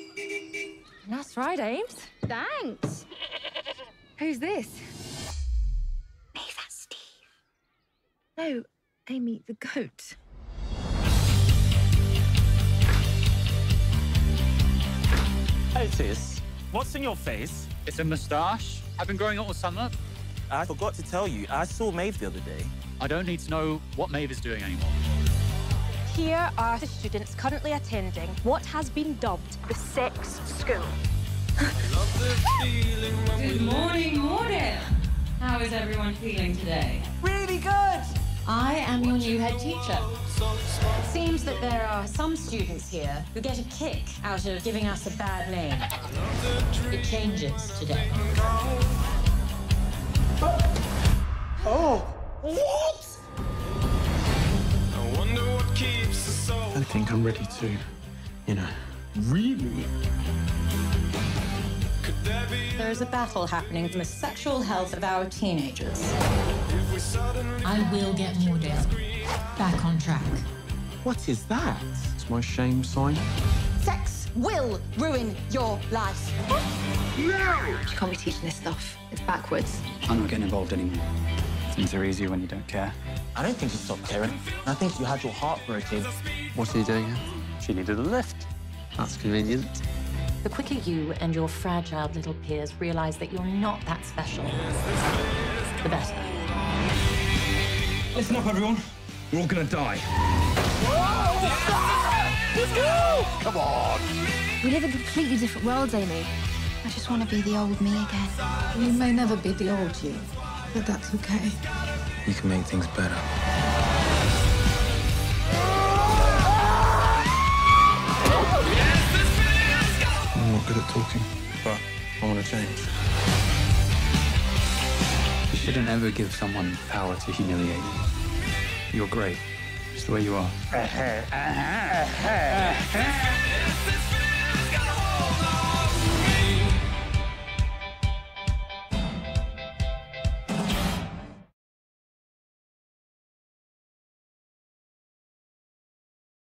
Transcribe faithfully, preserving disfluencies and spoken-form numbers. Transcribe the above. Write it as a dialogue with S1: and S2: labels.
S1: That's right, Ames.
S2: Thanks.
S1: Who's this?
S2: Is that Steve?
S1: No, Amy the goat.
S3: Otis, what's in your face?
S4: It's a moustache. I've been growing it all summer.
S3: I forgot to tell you, I saw Maeve the other day.
S4: I don't need to know what Maeve is doing anymore.
S1: Here are the students currently attending what has been dubbed the sex school.
S5: Good morning, morning. How is everyone feeling today?
S1: Really good!
S5: I am your new head teacher. It seems that there are some students here who get a kick out of giving us a bad name. It changes today.
S3: Oh! What?
S6: I wonder what keeps us all.
S7: I think I'm ready to, you know, really.
S6: Could there be
S5: There is a battle happening for the sexual health of our teenagers.
S6: if we suddenly
S5: I will get Moordale back on track.
S7: What is that? It's my shame sign.
S2: Sex will ruin your life.
S1: You can't be teaching this stuff. It's backwards.
S4: I'm not getting involved anymore. Things are easier when you don't care.
S3: I don't think you stopped caring. I think you had your heart broken.
S7: What are you doing here?
S4: She needed a lift.
S7: That's convenient.
S5: The quicker you and your fragile little peers realize that you're not that special, the better.
S7: Listen up, everyone. We're all gonna die.
S3: Come on!
S2: We live in completely different worlds, Amy. I just want to be the old me again.
S8: You may never be the old you, but that's okay.
S7: You can make things better. I'm not good at talking, but I want to change.
S4: You shouldn't ever give someone power to humiliate you. You're great, just the way you are.